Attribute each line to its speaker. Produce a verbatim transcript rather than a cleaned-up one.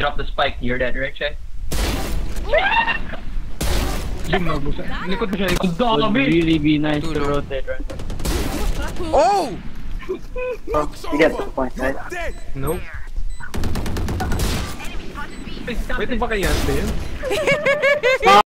Speaker 1: Drop the spike. You hear that, right, Shay?
Speaker 2: Zoom na, busa. Likod mo siya, likod.
Speaker 3: Would
Speaker 2: Dami!
Speaker 3: really be nice to rotate right now.
Speaker 4: Oh!
Speaker 5: You get the point, right?
Speaker 2: Nope. Wait, ba kaya yan?